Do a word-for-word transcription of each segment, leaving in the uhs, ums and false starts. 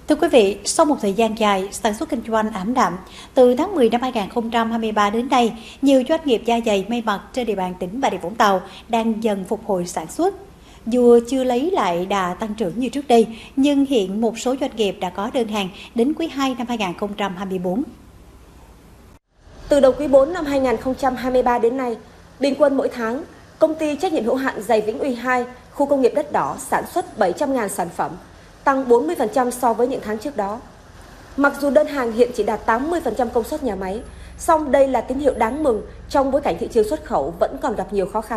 Thưa quý vị, sau một thời gian dài sản xuất kinh doanh ảm đạm, từ tháng mười năm hai nghìn không trăm hai mươi ba đến nay, nhiều doanh nghiệp da giày may mặc trên địa bàn tỉnh Bà Rịa Vũng Tàu đang dần phục hồi sản xuất. Dù chưa lấy lại đà tăng trưởng như trước đây, nhưng hiện một số doanh nghiệp đã có đơn hàng đến quý hai năm hai nghìn không trăm hai mươi tư. Từ đầu quý bốn năm hai nghìn không trăm hai mươi ba đến nay, bình quân mỗi tháng, công ty trách nhiệm hữu hạn giày Vĩnh Uy hai, khu công nghiệp Đất Đỏ sản xuất bảy trăm nghìn sản phẩm, tăng bốn mươi phần trăm so với những tháng trước đó. Mặc dù đơn hàng hiện chỉ đạt tám mươi phần trăm công suất nhà máy, song đây là tín hiệu đáng mừng trong bối cảnh thị trường xuất khẩu vẫn còn gặp nhiều khó khăn.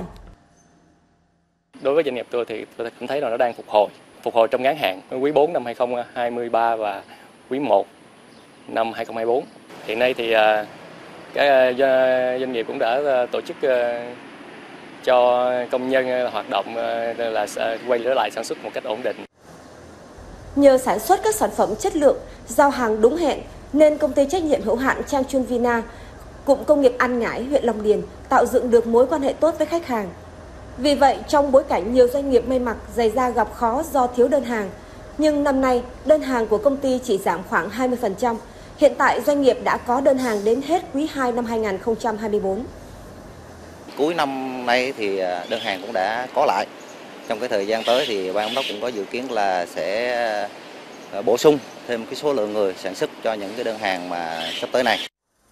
Đối với doanh nghiệp tôi thì tôi cũng thấy là nó đang phục hồi, phục hồi trong ngắn hạn, quý bốn năm hai nghìn không trăm hai mươi ba và quý một năm hai nghìn không trăm hai mươi tư. Hiện nay thì các doanh nghiệp cũng đã tổ chức cho công nhân hoạt động là quay trở lại sản xuất một cách ổn định. Nhờ sản xuất các sản phẩm chất lượng, giao hàng đúng hẹn nên công ty trách nhiệm hữu hạn Trang Chun Vina, cụm công nghiệp An Ngãi, huyện Long Điền tạo dựng được mối quan hệ tốt với khách hàng. Vì vậy, trong bối cảnh nhiều doanh nghiệp may mặc giày da gặp khó do thiếu đơn hàng, nhưng năm nay đơn hàng của công ty chỉ giảm khoảng hai mươi phần trăm. Hiện tại doanh nghiệp đã có đơn hàng đến hết quý hai năm hai nghìn không trăm hai mươi tư. Cuối năm nay thì đơn hàng cũng đã có lại. Trong cái thời gian tới thì ban giám đốc cũng có dự kiến là sẽ bổ sung thêm cái số lượng người sản xuất cho những cái đơn hàng mà sắp tới này.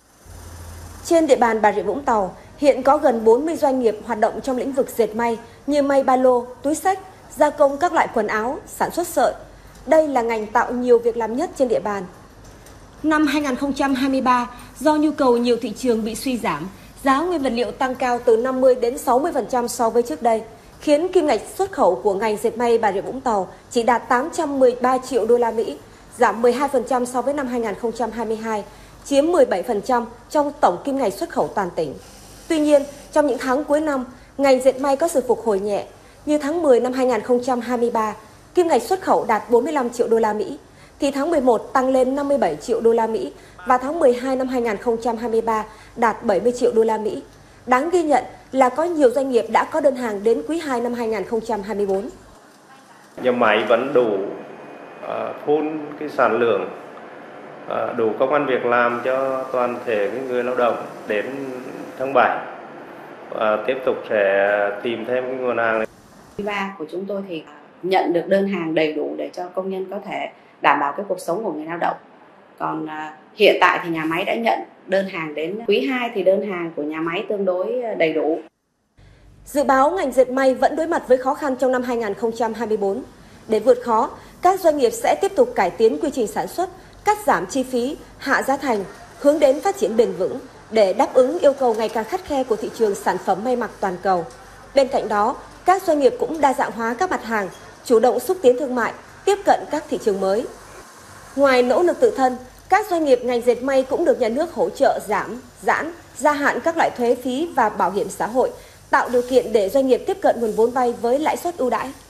Trên địa bàn Bà Rịa Vũng Tàu, hiện có gần bốn mươi doanh nghiệp hoạt động trong lĩnh vực dệt may như may ba lô, túi xách, gia công các loại quần áo, sản xuất sợi. Đây là ngành tạo nhiều việc làm nhất trên địa bàn. Năm hai nghìn không trăm hai mươi ba, do nhu cầu nhiều thị trường bị suy giảm, giá nguyên vật liệu tăng cao từ năm mươi đến sáu mươi phần trăm so với trước đây, khiến kim ngạch xuất khẩu của ngành dệt may Bà Rịa Vũng Tàu chỉ đạt tám trăm mười ba triệu đô la Mỹ, giảm mười hai phần trăm so với năm hai nghìn không trăm hai mươi hai, chiếm mười bảy phần trăm trong tổng kim ngạch xuất khẩu toàn tỉnh. Tuy nhiên, trong những tháng cuối năm, ngành dệt may có sự phục hồi nhẹ. Như tháng mười năm hai nghìn không trăm hai mươi ba, kim ngạch xuất khẩu đạt bốn mươi lăm triệu đô la Mỹ, thì tháng mười một tăng lên năm mươi bảy triệu đô la Mỹ và tháng mười hai năm hai nghìn không trăm hai mươi ba đạt bảy mươi triệu đô la Mỹ. Đáng ghi nhận là có nhiều doanh nghiệp đã có đơn hàng đến quý hai năm hai nghìn không trăm hai mươi tư. Nhà máy vẫn đủ uh, phun cái sản lượng, uh, đủ công ăn việc làm cho toàn thể cái người lao động đến tháng bảy. Uh, tiếp tục sẽ tìm thêm cái nguồn hàng này. Ba của chúng tôi thì nhận được đơn hàng đầy đủ để cho công nhân có thể đảm bảo cái cuộc sống của người lao động. Còn uh, hiện tại thì nhà máy đã nhận đơn hàng đến quý hai thì đơn hàng của nhà máy tương đối đầy đủ. Dự báo ngành dệt may vẫn đối mặt với khó khăn trong năm hai nghìn không trăm hai mươi tư. Để vượt khó, các doanh nghiệp sẽ tiếp tục cải tiến quy trình sản xuất, cắt giảm chi phí, hạ giá thành, hướng đến phát triển bền vững để đáp ứng yêu cầu ngày càng khắt khe của thị trường sản phẩm may mặc toàn cầu. Bên cạnh đó, các doanh nghiệp cũng đa dạng hóa các mặt hàng, chủ động xúc tiến thương mại, tiếp cận các thị trường mới. Ngoài nỗ lực tự thân, các doanh nghiệp ngành dệt may cũng được nhà nước hỗ trợ giảm, giãn, gia hạn các loại thuế phí và bảo hiểm xã hội, tạo điều kiện để doanh nghiệp tiếp cận nguồn vốn vay với lãi suất ưu đãi.